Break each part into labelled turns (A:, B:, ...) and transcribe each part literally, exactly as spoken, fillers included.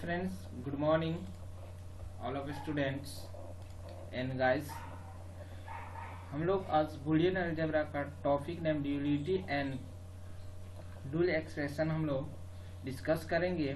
A: friends, good morning all of students and guys। हम लोग आज बूलियन अलजेब्रा का topic name duality and dual expression हम लोग डिस्कस करेंगे।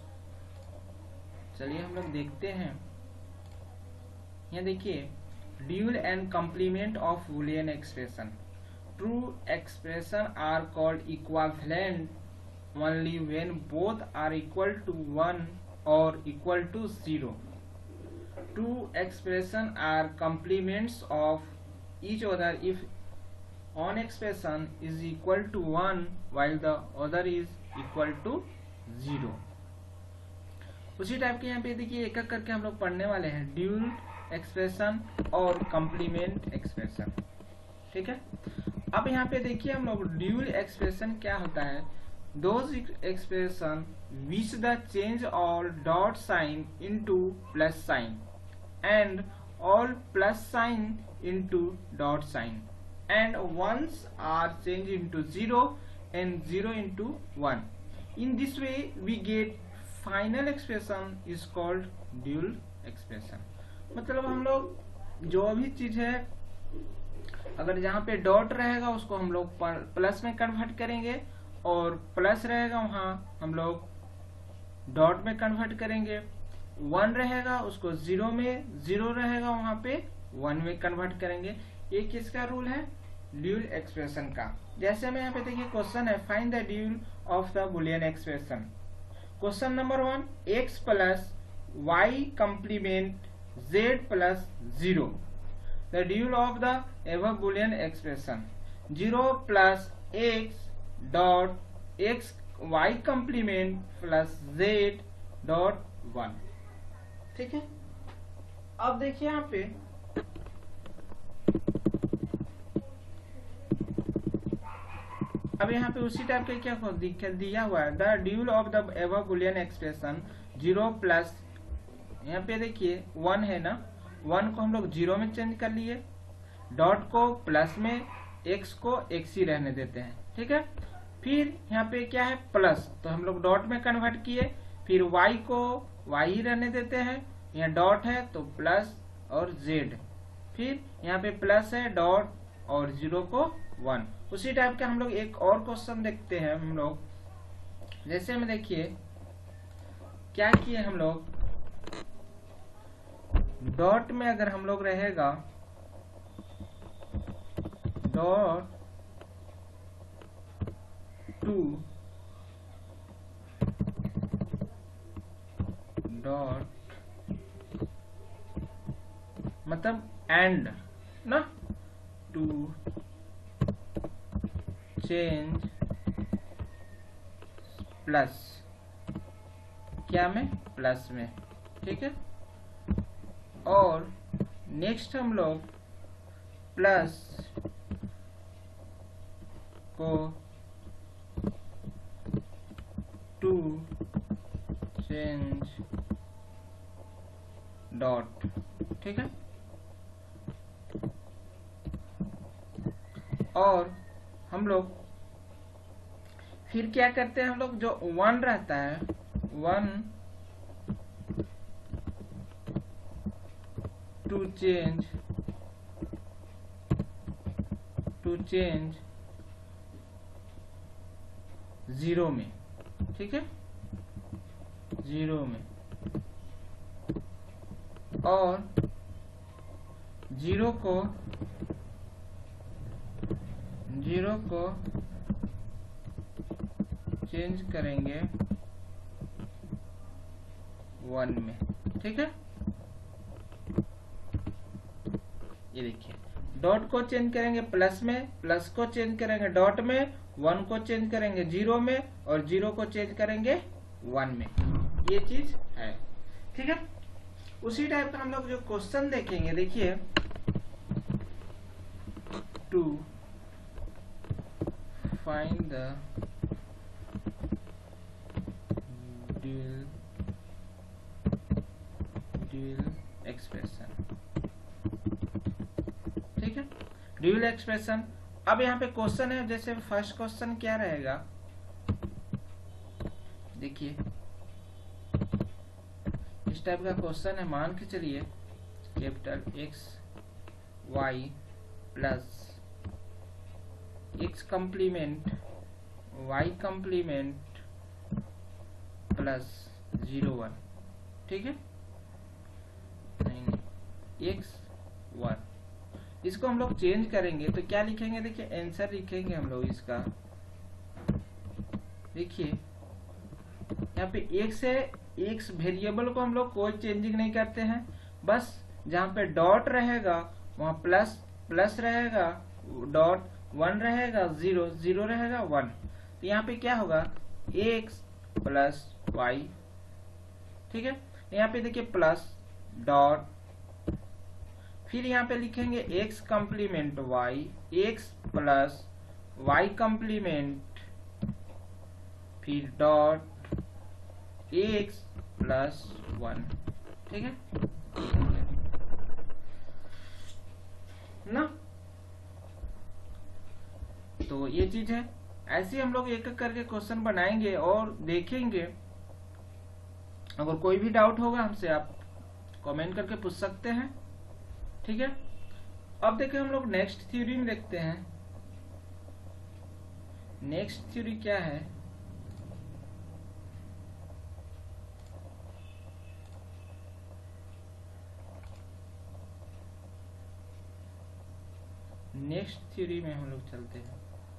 A: चलिए हम लोग देखते हैं। यहाँ देखिए, dual and complement of Boolean expression. True expression are called equivalent only when both are equal to one or equal to zero. Two expressions are complements of each other if one expression is equal to one while the other is equal to zero. उसी type के यहाँ पे देखिए एक एक करके हम लोग पढ़ने वाले हैं, ड्यूल एक्सप्रेशन और कॉम्प्लीमेंट एक्सप्रेशन। ठीक है, अब यहाँ पे देखिए हम लोग ड्यूल एक्सप्रेशन क्या होता है। Those expression which the change all dot sign into plus sign and all plus sign into dot sign and ones are changed into zero and zero into one. In this way we get final expression is called dual expression। मतलब हम लोग जो भी चीज है अगर जहाँ पे डॉट रहेगा उसको हम लोग प्लस में कन्वर्ट करेंगे और प्लस रहेगा वहाँ हम लोग डॉट में कन्वर्ट करेंगे। वन रहेगा उसको जीरो में, जीरो रहेगा वहाँ पे वन में कन्वर्ट करेंगे। ये किसका रूल है? ड्यूल एक्सप्रेशन का। जैसे हमें यहाँ पे देखिए क्वेश्चन है, find the dual of the Boolean expression. Question number one, X plus Y complement Z plus zero. The dual of the ever Boolean expression zero plus X dot X Y complement plus Z dot one. ठीक है, अब देखिए यहाँ पे अब यहाँ पे उसी टाइप के क्या दिया हुआ है, the dual of the ever Boolean expression zero plus, यहाँ पे देखिए वन है ना, वन को हम लोग जीरो में चेंज कर लिए, डॉट को प्लस में, एक्स को एक्स ही रहने देते हैं। ठीक है, फिर यहाँ पे क्या है प्लस, तो हम लोग डॉट में कन्वर्ट किए, फिर y को y ही रहने देते हैं, यहाँ डॉट है तो प्लस और z, फिर यहाँ पे प्लस है डॉट और जीरो को वन। उसी टाइप का हम लोग एक और क्वेश्चन देखते हैं हम लोग। जैसे में देखिए क्या किए हम लोग, डॉट में अगर हम लोग रहेगा डॉट टू डॉट मतलब एंड ना, टू चेंज प्लस, क्या में प्लस में। ठीक है, और नेक्स्ट हम लोग प्लस को टू चेंज डॉट। ठीक है, और हम लोग फिर क्या करते हैं, हम लोग जो वन रहता है one two change two change zero में। ठीक है, जीरो में, और जीरो को जीरो को चेंज करेंगे वन में। ठीक है, ये देखिए डॉट को चेंज करेंगे प्लस में, प्लस को चेंज करेंगे डॉट में, वन को चेंज करेंगे जीरो में और जीरो को चेंज करेंगे वन में। ये चीज है। ठीक है, उसी टाइप का हम लोग जो क्वेश्चन देखेंगे, देखिए to find the dual dual expression. ठीक है, ड्यूल एक्सप्रेशन। अब यहाँ पे क्वेश्चन है, जैसे फर्स्ट क्वेश्चन क्या रहेगा, देखिए इस टाइप का क्वेश्चन है, मान के चलिए capital X Y plus X complement Y complement plus zero one, ठीक है, नहीं एक्स वन, इसको हम लोग चेंज करेंगे तो क्या लिखेंगे, देखिए आंसर लिखेंगे हम लोग इसका। देखिए यहाँ पे एक्स है, एक्स वेरिएबल को हम लोग कोई चेंजिंग नहीं करते हैं, बस जहाँ पे डॉट रहेगा वहाँ प्लस प्लस रहेगा, डॉट वन रहेगा, जीरो जीरो रहेगा, वन। तो यहाँ पे क्या होगा, एक्स प्लस वाई, ठीक है। यहाँ पे देखिए प्लस डॉट, फिर यहाँ पे लिखेंगे x complement y, x plus y complement, फिर डॉट x प्लस वन, ठीक है ना। तो ये चीज है, ऐसे हम लोग एक एक करके क्वेश्चन बनाएंगे और देखेंगे। अगर कोई भी डाउट होगा हमसे आप कमेंट करके पूछ सकते हैं, ठीक है। अब देखिए हम लोग नेक्स्ट थ्योरी में देखते हैं। नेक्स्ट थ्योरी क्या है, नेक्स्ट थ्योरी में हम लोग चलते हैं।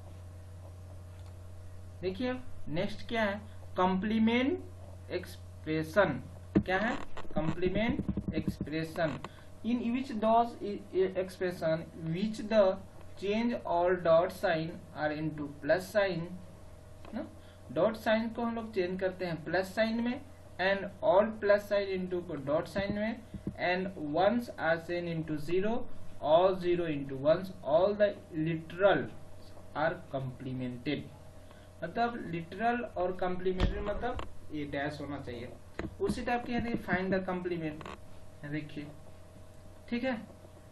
A: देखिए नेक्स्ट क्या है, कॉम्प्लीमेंट एक्सप्रेशन। क्या है, complement expression in which those expression which the change all dot sign are into plus sign, ना डॉट साइन को हम लोग चेंज करते हैं प्लस साइन में, and all plus sign into को डॉट साइन में, and ones are sent into zero, all zero into ones, all the literal are complemented. मतलब लिटरल और कम्प्लीमेंट्री मतलब ये डैश होना चाहिए, उसी टाइप के है फाइंड द कम्प्लीमेंट, देखिए ठीक है,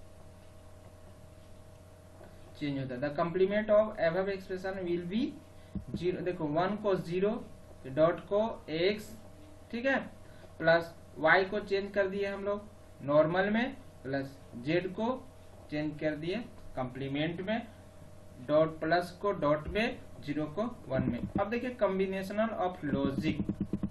A: चेंज होता है। The complement of above expression will be zero, देखो वन को जीरो, डॉट को एक्स, ठीक है, प्लस वाई को चेंज कर दिए हम लोग नॉर्मल में, प्लस जेड को चेंज कर दिए कम्प्लीमेंट में, डॉट प्लस को डॉट में, जीरो को वन में। अब देखिए combinational of logic,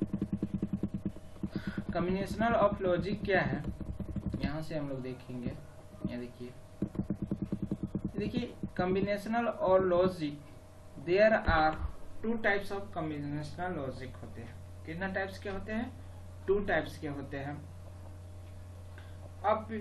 A: combinational of logic क्या है, यहां से हम लोग देखेंगे। यहाँ देखिए देखिए कॉम्बिनेशनल और logic, there are two types of combinational logic होते हैं। कितना टाइप्स के होते हैं, टू टाइप्स के होते हैं। अब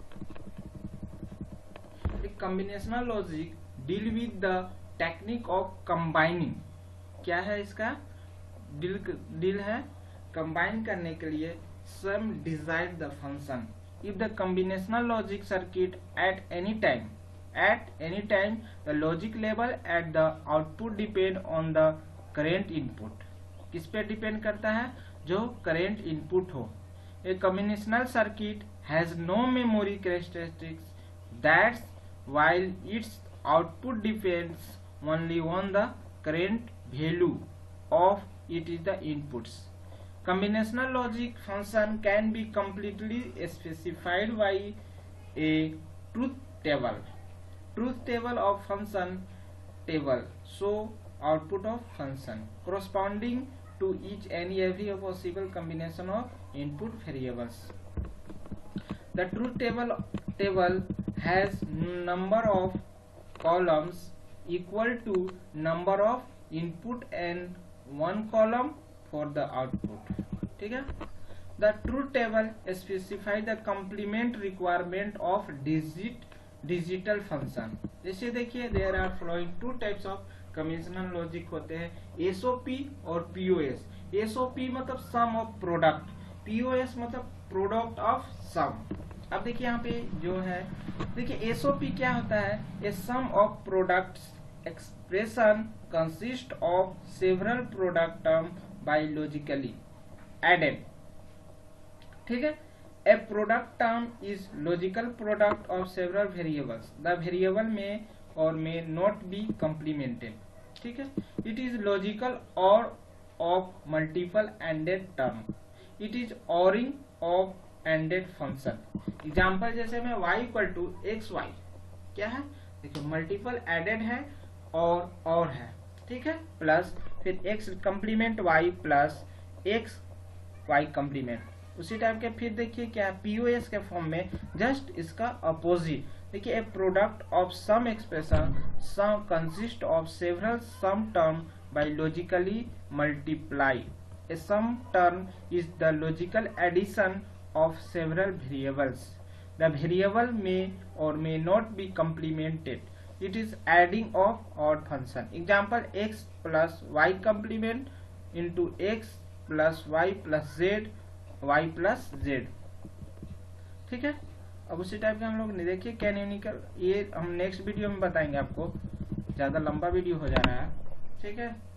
A: combinational logic deal with the technique of combining. क्या है इसका डील डील है कंबाइन करने के लिए some desired the function if the combinational logic circuit at any time at any time the logic level at the output depend on the current input। किस पे depend करता है, जो current input हो। a combinational circuit has no memory characteristics, that's while its output depends only on the current value of it is the inputs। Combinational logic function can be completely specified by a truth table. Truth table of function table show output of function corresponding to each and every possible combination of input variables. The truth table table has number of columns equal to number of input and one column for the output, ठीक है। The truth table specify the complement requirement of digit digital function। जैसे देखिए there are following two types of combinational logic होते हैं, S O P और P O S। S O P मतलब sum of product, P O S मतलब product of sum। अब देखिए यहाँ पे जो है, देखिए S O P क्या होता है, a sum of products expression consist of several product term by logically added, ठीक है। A product term is logical product of several variables, the variable may or may not be complemented, ठीक है। It is logical or of multiple ended term, it is oring of ANDed function. Example जैसे में y equal to X Y क्या है, देखिए multiple added है और और है, ठीक है, प्लस फिर x complement y plus X Y complement. उसी टाइप के फिर देखिए क्या है, पीओएस के फॉर्म में जस्ट इसका अपोजिट। देखिए a product of sum expression sum consist of several sum term by logically multiply. A sum term is the logical addition of several variables. The variable may or may not be complemented. It is adding of odd function. Example x plus y complement into x plus y plus z y plus z. ठीक है, अब उसी type के हम लोग ने देखिए canonical, ये हम नेक्स्ट वीडियो में बताएंगे आपको, ज्यादा लंबा वीडियो हो जा रहा है, ठीक है।